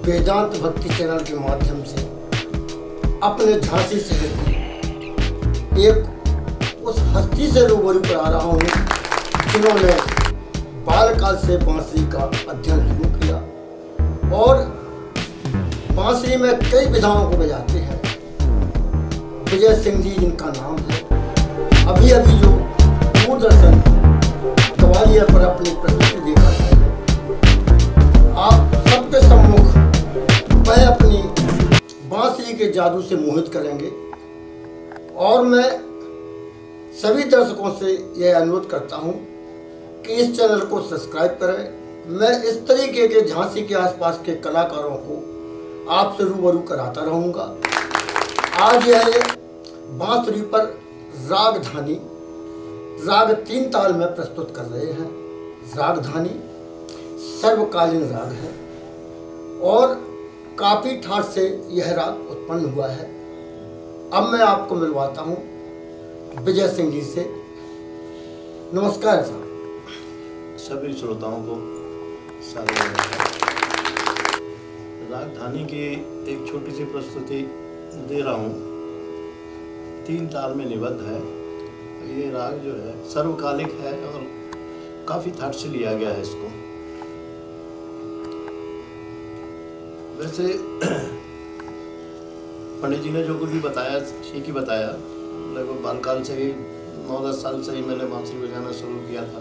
वेदांत भक्ति चैनल के माध्यम से अपने झांसी शहर की एक उस हस्ती से रूबरू करा रहा हूँ जिन्होंने बालकाल से बांसुरी का अध्ययन शुरू किया और बांसुरी में कई विधाओं को बजाते हैं। विजय सिंह जी जिनका नाम है, अभी अभी जो दूरदर्शन ग्वालियर पर अपनी प्रस्तुति देखा है, आप सबके सम्मुख वह अपनी बांसुरी के जादू से मोहित करेंगे। और मैं सभी दर्शकों से यह अनुरोध करता हूं कि इस चैनल को सब्सक्राइब करें। मैं इस तरीके के झांसी के आसपास के कलाकारों को आपसे रूबरू कराता रहूंगा। आज यह बांसुरी पर रागधानी राग 3 ताल में प्रस्तुत कर रहे हैं। रागधानी सर्वकालीन राग है और काफी ठाट से यह राग उत्पन्न हुआ है। अब मैं आपको मिलवाता हूँ विजय सिंह जी से। नमस्कार साहब। सभी श्रोताओं को रागधानी की एक छोटी सी प्रस्तुति दे रहा हूँ। 3 ताल में निबद्ध है। ये राग जो है सर्वकालिक है और काफ़ी थाट से लिया गया है इसको। वैसे पंडित जी ने जो कुछ भी बताया ठीक ही बताया। लगभग बालकाल से ही 9-10 साल से ही मैंने बांसुरी बजाना शुरू किया था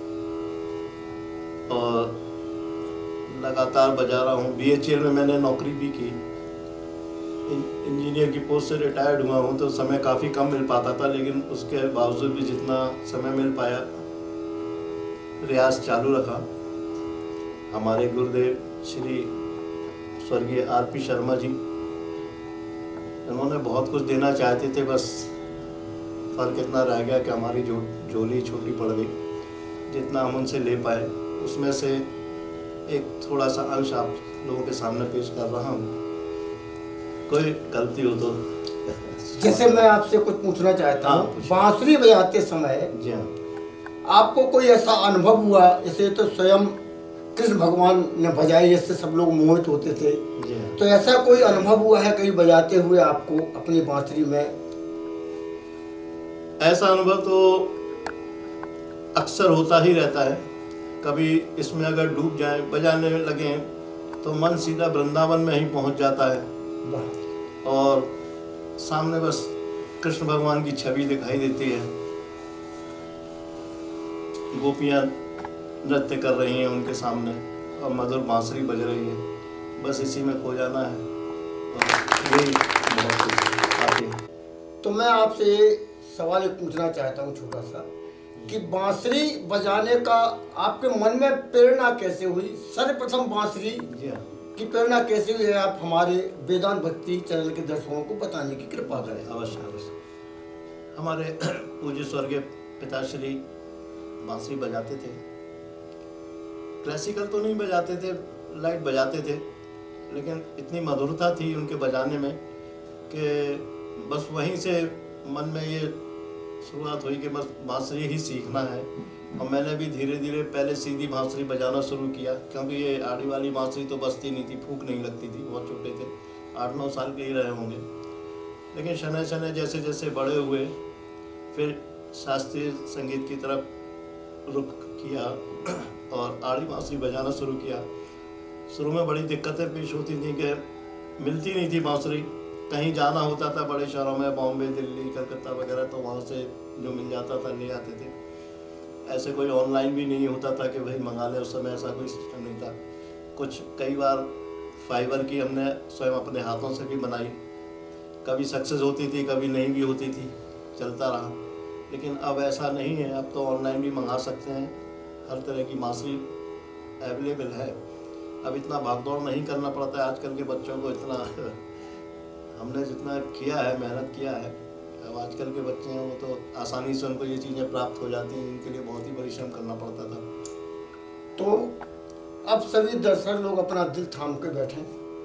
और लगातार बजा रहा हूँ। BHEL में मैंने नौकरी भी की। इंजीनियर की पोस्ट से रिटायर्ड हुआ हूँ तो समय काफ़ी कम मिल पाता था, लेकिन उसके बावजूद भी जितना समय मिल पाया रियाज चालू रखा। हमारे गुरुदेव श्री स्वर्गीय RP शर्मा जी, उन्होंने बहुत कुछ देना चाहते थे, बस फर्क इतना रह गया कि हमारी झोली छोटी पड़ गई। जितना हम उनसे ले पाए उसमें से एक थोड़ा सा अंश आप लोगों के सामने पेश कर रहा हूँ। कोई गलती हो तो जैसे मैं आपसे कुछ पूछना चाहता हूँ, बांसुरी बजाते समय जी हाँ, आपको कोई ऐसा अनुभव हुआ, जैसे तो स्वयं कृष्ण भगवान ने बजाई जिससे सब लोग मोहित होते थे, जी हाँ। तो ऐसा कोई अनुभव हुआ है कहीं बजाते हुए आपको अपनी बांसुरी में? ऐसा अनुभव तो अक्सर होता ही रहता है। कभी इसमें अगर डूब जाए, बजाने लगे तो मन सीधा वृंदावन में ही पहुंच जाता है और सामने बस कृष्ण भगवान की छवि दिखाई देती है। गोपियां नृत्य कर रही हैं उनके सामने और मधुर बांसुरी बज रही है, बस इसी में खो जाना है। और यही बहुत काफी। तो मैं आपसे ये सवाल एक पूछना चाहता हूँ छोटा सा, कि बांसुरी बजाने का आपके मन में प्रेरणा कैसे हुई? सर्वप्रथम बांसुरी की प्रेरणा कैसे हुई है, आप हमारे वेदांत भक्ति चैनल के दर्शकों को बताने की कृपा करें। अवश्य अवश्य। हमारे पूज्य स्वर्गीय पिताश्री बांसुरी बजाते थे। क्लासिकल तो नहीं बजाते थे, लाइट बजाते थे, लेकिन इतनी मधुरता थी उनके बजाने में कि बस वहीं से मन में ये शुरुआत हुई कि बस बांसुरी ही सीखना है। और मैंने भी धीरे धीरे पहले सीधी बांसुरी बजाना शुरू किया, क्योंकि ये आड़ी वाली बांसुरी तो बजती नहीं थी, फूंक नहीं लगती थी। बहुत छोटे थे, 8-9 साल के ही रहे होंगे। लेकिन शनै शनै जैसे जैसे बड़े हुए फिर शास्त्रीय संगीत की तरफ रुख किया और आड़ी बांसुरी बजाना शुरू किया। शुरू में बड़ी दिक्कतें पेश होती थी कि मिलती नहीं थी बांसुरी। कहीं जाना होता था बड़े शहरों में, बॉम्बे, दिल्ली, कलकत्ता वगैरह, तो वहाँ से जो मिल जाता था ले आते थे। ऐसे कोई ऑनलाइन भी नहीं होता था कि भाई मंगा ले, उस समय ऐसा कोई सिस्टम नहीं था। कई बार फाइबर की हमने स्वयं अपने हाथों से भी बनाई, कभी सक्सेस होती थी, कभी नहीं भी होती थी, चलता रहा। लेकिन अब ऐसा नहीं है, अब तो ऑनलाइन भी मंगा सकते हैं। हर तरह की बांसुरी अवेलेबल है। अब इतना भागदौड़ नहीं करना पड़ता है आजकल के बच्चों को। इतना हमने जितना किया है, मेहनत किया है, अब आजकल के बच्चे हैं वो तो आसानी से उनको ये चीज़ें प्राप्त हो जाती हैं। इनके लिए बहुत ही परिश्रम करना पड़ता था। तो अब सभी दर्शक लोग अपना दिल थाम के बैठे,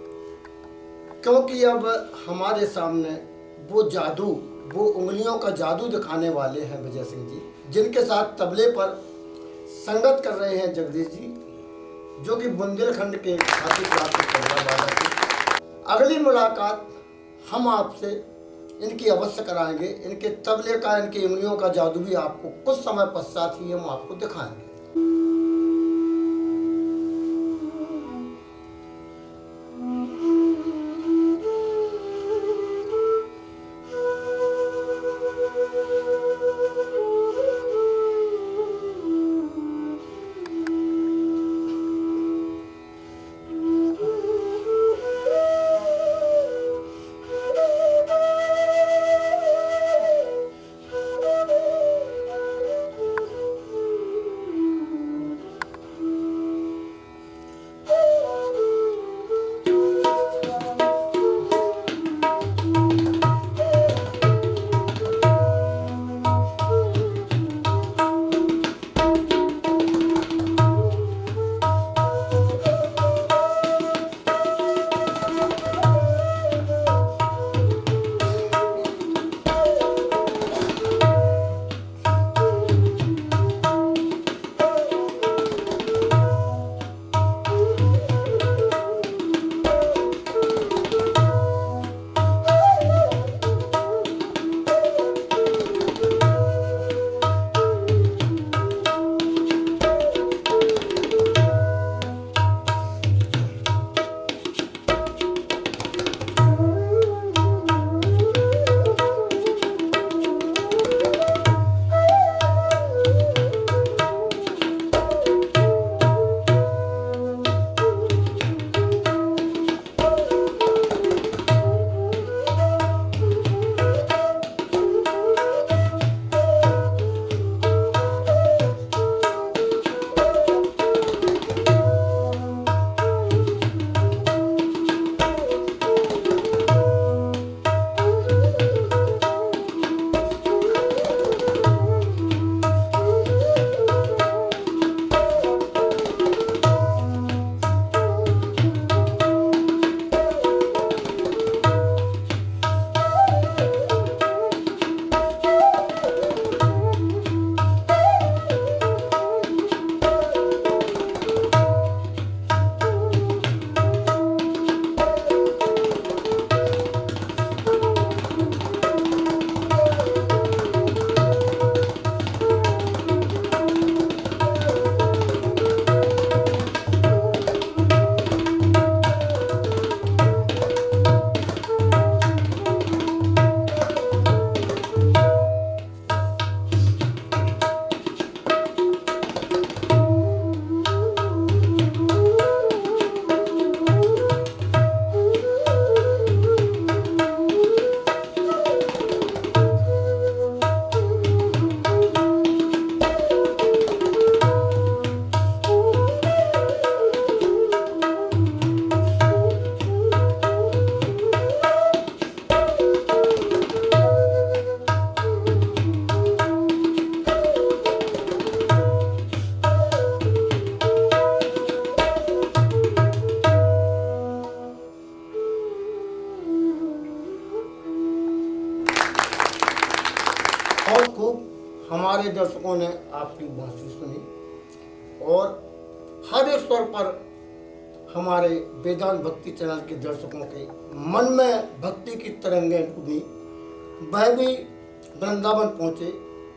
क्योंकि अब हमारे सामने वो जादू, वो उंगलियों का जादू दिखाने वाले हैं विजय सिंह जी, जिनके साथ तबले पर संगत कर रहे हैं जगदीश जी। जो कि बुंदेलखंड के खाती प्राप्त तबला वादक थे। अगली मुलाकात हम आपसे इनकी अवश्य कराएंगे। इनके तबले का, इनकी उंगलियों का जादू भी आपको कुछ समय पश्चात ही हम आपको दिखाएंगे। और खूब हमारे दर्शकों ने आपकी बांसुरी सुनी और हर एक स्वर पर हमारे वेदांत भक्ति चैनल के दर्शकों के मन में भक्ति की तरंगें उठी। वह भी वृंदावन पहुँचे।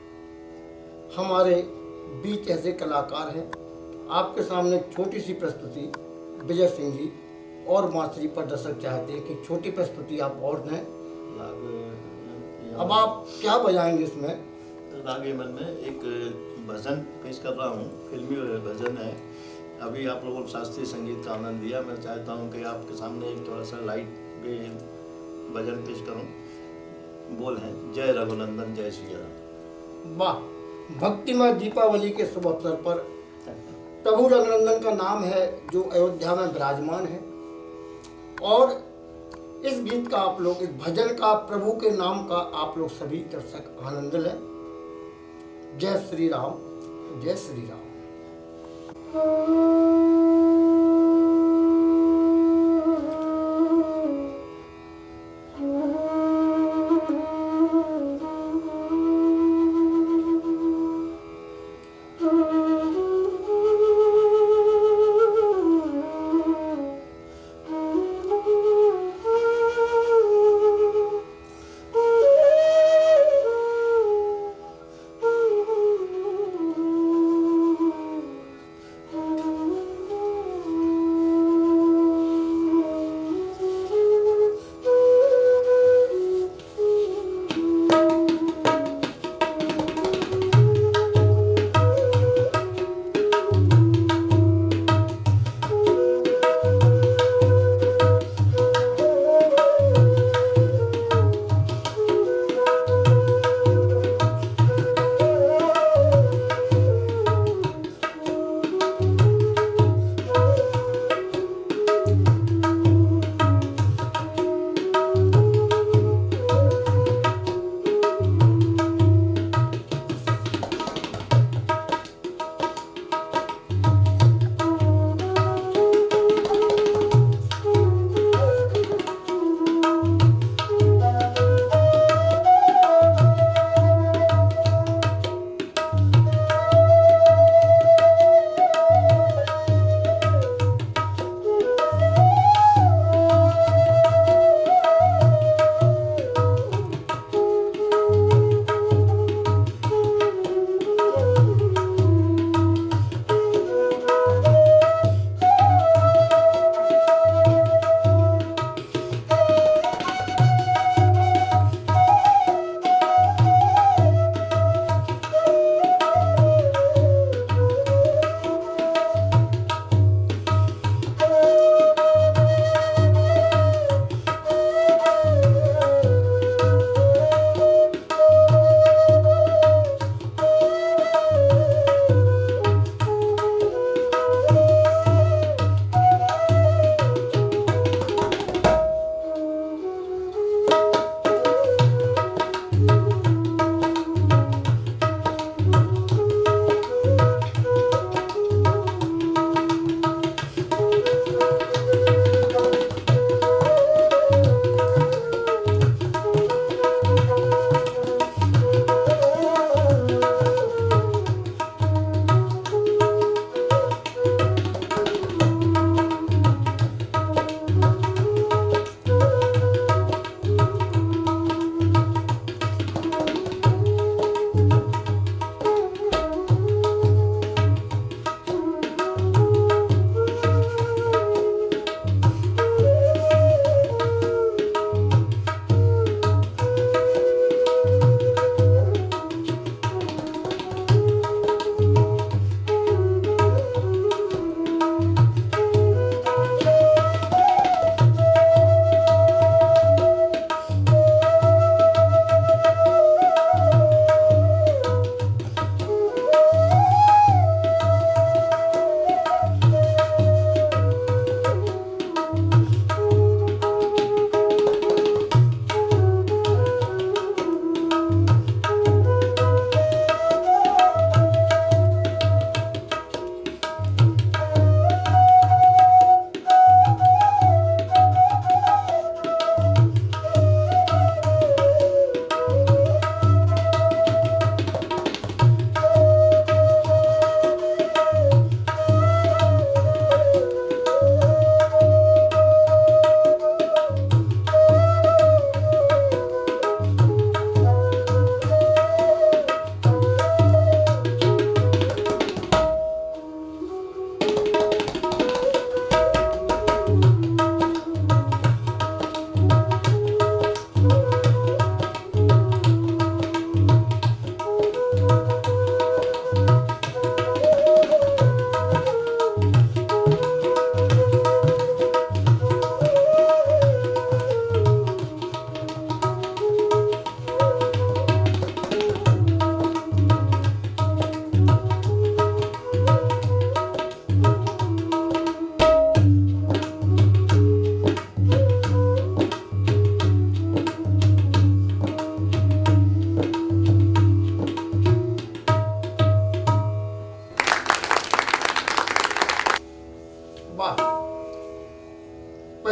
हमारे बीच ऐसे कलाकार हैं। आपके सामने छोटी सी प्रस्तुति विजय सिंह जी और बांसुरी पर दर्शक चाहते हैं कि छोटी प्रस्तुति आप और दें। अब आप क्या बजाएंगे इसमें? राग यमन में एक भजन पेश कर रहा हूँ, फिल्मी भजन है। अभी आप लोगों को शास्त्रीय संगीत का आनंद लिया, मैं चाहता हूँ कि आपके सामने एक थोड़ा सा लाइट पे भजन पेश करूँ। बोल है जय रघुनंदन जय श्री राम। वाह, भक्तिमय दीपावली के शुभ अवसर पर प्रभु रघुनंदन का नाम है जो अयोध्या में विराजमान है और इस गीत का आप लोग, इस भजन का, प्रभु के नाम का आप लोग सभी दर्शक आनंद लें। जय श्री राम, जय श्री राम।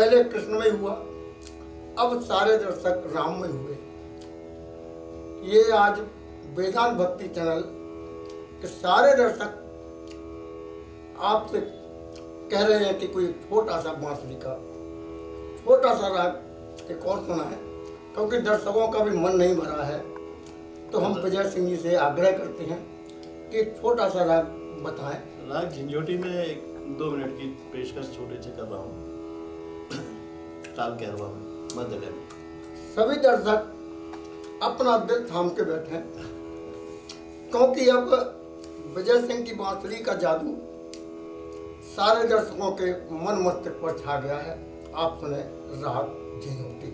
पहले कृष्णमय हुआ, अब सारे दर्शक राममय हुए। ये आज वेदांत भक्ति चैनल के सारे दर्शक आपसे कह रहे हैं कि कोई छोटा सा बांसुरी का छोटा सा राग एक और सुना है, क्योंकि दर्शकों का भी मन नहीं भरा है। तो हम विजय सिंह जी से आग्रह करते हैं कि एक छोटा सा राग बताएं। राग झंझोटी में 2 मिनट की पेशकश छोटे से कर रहा हूँ, ताल कहरवा में, मध्य लय में। सभी दर्शक अपना दिल थाम के बैठे, क्योंकि अब विजय सिंह की बांसुरी का जादू सारे दर्शकों के मन मस्तिष्क पर छा गया है। आप सुने राग झंझोटी।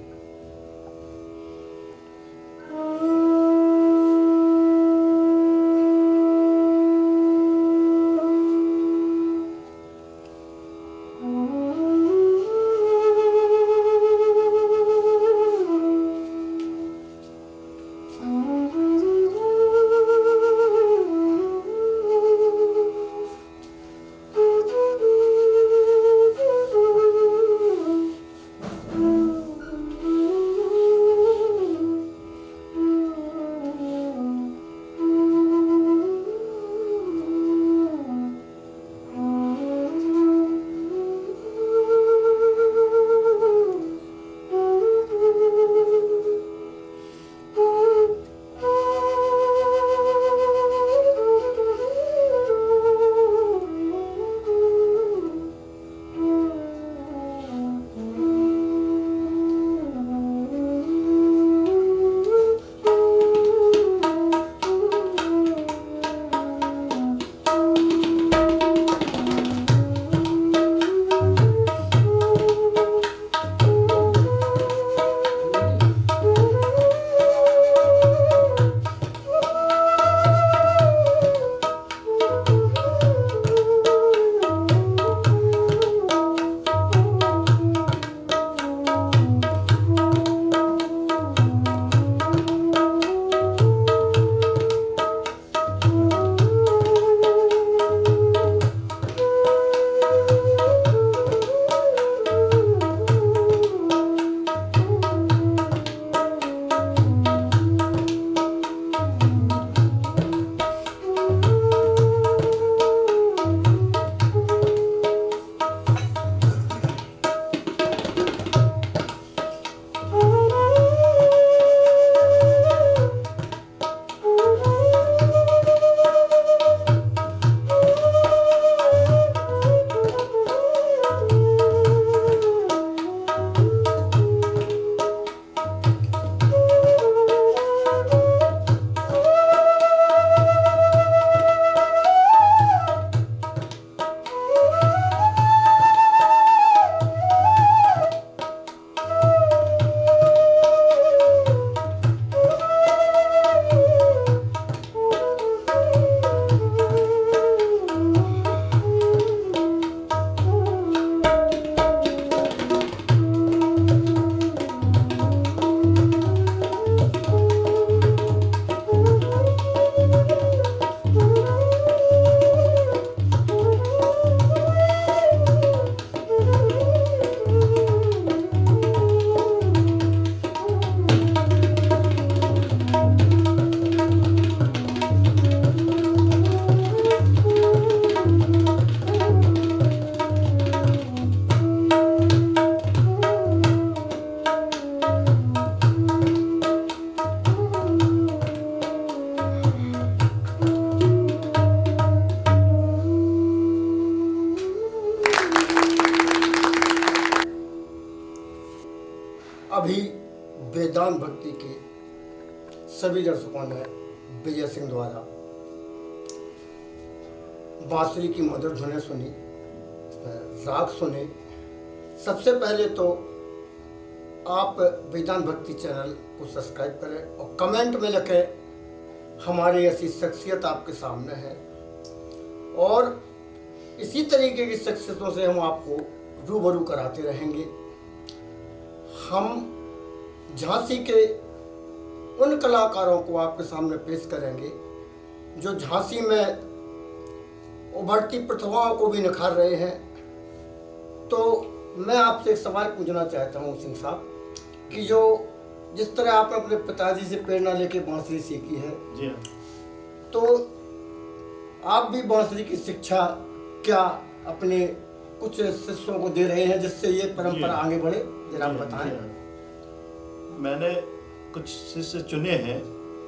अभी वेदांत भक्ति के सभी दर्शकों ने विजय सिंह द्वारा बांसुरी की मधुर धुनें सुनी, राग सुने। सबसे पहले तो आप वेदांत भक्ति चैनल को सब्सक्राइब करें और कमेंट में लिखें हमारी ऐसी शख्सियत आपके सामने है, और इसी तरीके की शख्सियतों से हम आपको रूबरू कराते रहेंगे। हम झांसी के उन कलाकारों को आपके सामने पेश करेंगे जो झांसी में उभरती प्रतिभाओं को भी निखार रहे हैं। तो मैं आपसे एक सवाल पूछना चाहता हूँ सिंह साहब कि जो जिस तरह आपने अपने पिताजी से प्रेरणा लेके बांसुरी सीखी है, जी हाँ, तो आप भी बांसुरी की शिक्षा क्या अपने कुछ शिष्यों को दे रहे हैं जिससे ये परंपरा आगे बढ़े? जरा आप बताएं। मैंने कुछ शिष्य चुने हैं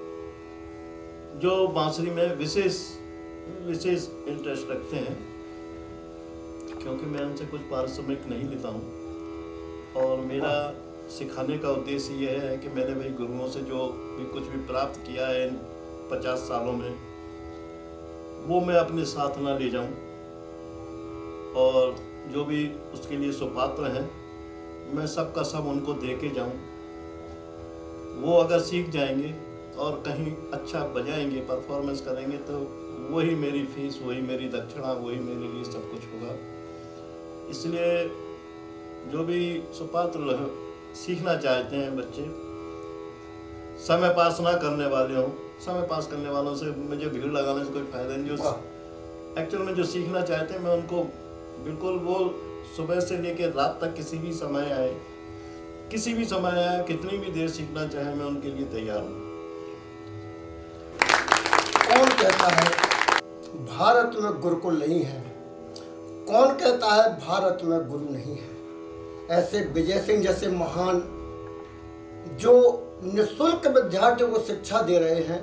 जो बांसुरी में विशेष इंटरेस्ट रखते हैं, क्योंकि मैं उनसे कुछ पारिश्रमिक नहीं लेता हूँ और मेरा सिखाने का उद्देश्य ये है कि मैंने भाई गुरुओं से जो भी कुछ भी प्राप्त किया है इन 50 सालों में, वो मैं अपने साथ ना ले जाऊं और जो भी उसके लिए सुपात्र हैं मैं सबका सब उनको दे के जाऊँ। वो अगर सीख जाएंगे और कहीं अच्छा बजाएंगे, परफॉर्मेंस करेंगे, तो वही मेरी फीस, वही मेरी दक्षिणा, वही मेरे लिए सब कुछ होगा। इसलिए जो भी सुपात्र सीखना चाहते हैं बच्चे, समय पास ना करने वाले हों, समय पास करने वालों से मुझे भीड़ लगाने से कोई फायदा नहीं। जो एक्चुअल में जो सीखना चाहते हैं मैं उनको बिल्कुल, वो सुबह से लेकर रात तक किसी भी समय आए, कितनी भी देर सीखना चाहे, मैं उनके लिए तैयार हूँ। कौन कहता है भारत में गुरुकुल नहीं है? कौन कहता है भारत में गुरु नहीं है? ऐसे विजय सिंह जैसे महान जो निःशुल्क विद्यार्थियों को शिक्षा दे रहे हैं,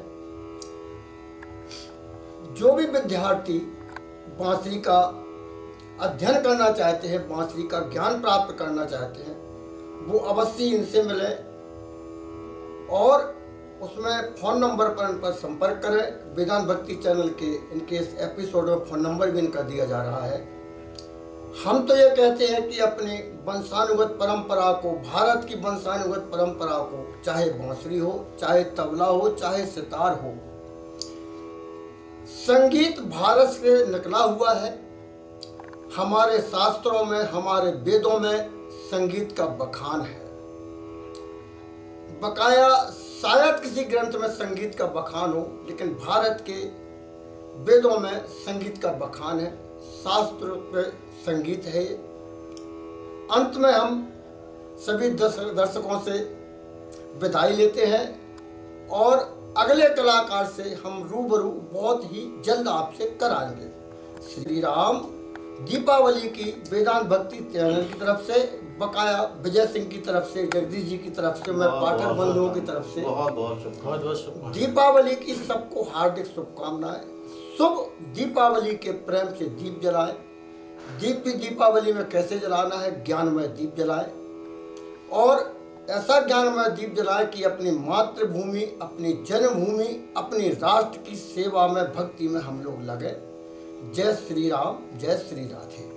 जो भी विद्यार्थी बांसुरी का अध्ययन करना चाहते हैं, बांसुरी का ज्ञान प्राप्त करना चाहते हैं, वो अवश्य इनसे मिले और उसमें फ़ोन नंबर पर इन पर संपर्क करें। वेदांत भक्ति चैनल के इनके इस एपिसोड में फ़ोन नंबर भी इनका दिया जा रहा है। हम तो ये कहते हैं कि अपनी वंशानुगत परंपरा को, भारत की वंशानुगत परंपरा को, चाहे बांसुरी हो, चाहे तबला हो, चाहे सितार हो, संगीत भारत से निकला हुआ है। हमारे शास्त्रों में, हमारे वेदों में संगीत का बखान है। बकाया शायद किसी ग्रंथ में संगीत का बखान हो, लेकिन भारत के वेदों में संगीत का बखान है, शास्त्र पे संगीत है। अंत में हम सभी दर्शकों से विदाई लेते हैं और अगले कलाकार से हम रूबरू बहुत ही जल्द आपसे कराएंगे। श्री राम। दीपावली की वेदांत भक्ति चैनल की तरफ से, बकाया विजय सिंह की तरफ से, जगदीश जी की तरफ से, मैं पाठक बंधुओं की तरफ से बहुत बहुत शुभकामनाएं। दीपावली की सबको हार्दिक शुभकामनाएं। शुभ दीपावली के प्रेम से दीप जलाएं। दीपावली में कैसे जलाना है? ज्ञानमय दीप जलाएं और ऐसा ज्ञानमय दीप जलाएं कि अपनी मातृभूमि, अपनी जन्मभूमि, अपनी राष्ट्र की सेवा में, भक्ति में हम लोग लगे। जय श्री राम, जय श्री राधे।